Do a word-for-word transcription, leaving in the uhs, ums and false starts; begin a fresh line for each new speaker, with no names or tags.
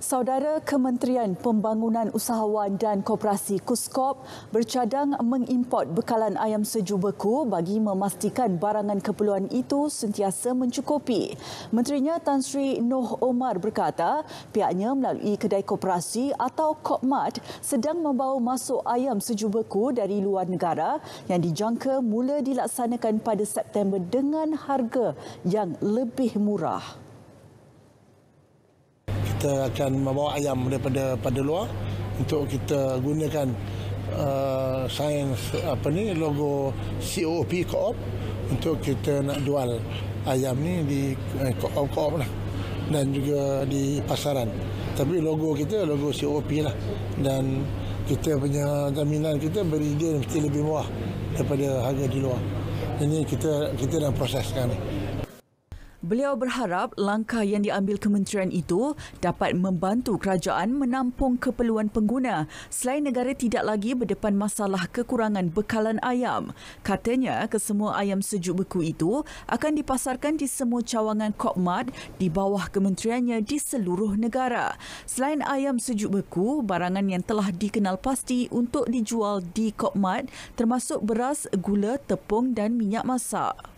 Saudara Kementerian Pembangunan Usahawan dan Koperasi KUSKOP bercadang mengimport bekalan ayam sejuk beku bagi memastikan barangan keperluan itu sentiasa mencukupi. Menterinya Tan Sri Noh Omar berkata pihaknya melalui kedai koperasi atau Kopmart sedang membawa masuk ayam sejuk beku dari luar negara yang dijangka mula dilaksanakan pada September dengan harga yang lebih murah.
Kita akan membawa ayam daripada pada luar untuk kita gunakan uh, sains apa ni logo C O O P Co-op untuk kita nak jual ayam ni di uh, Co-op Co-op lah dan juga di pasaran. Tapi logo kita logo C O O P lah dan kita punya jaminan kita beri dia mesti lebih murah daripada harga di luar. Ini kita kita dalam proses sekarang.
Beliau berharap langkah yang diambil kementerian itu dapat membantu kerajaan menampung keperluan pengguna selain negara tidak lagi berdepan masalah kekurangan bekalan ayam. Katanya, kesemua ayam sejuk beku itu akan dipasarkan di semua cawangan Kopmart di bawah kementeriannya di seluruh negara. Selain ayam sejuk beku, barangan yang telah dikenal pasti untuk dijual di Kopmart termasuk beras, gula, tepung dan minyak masak.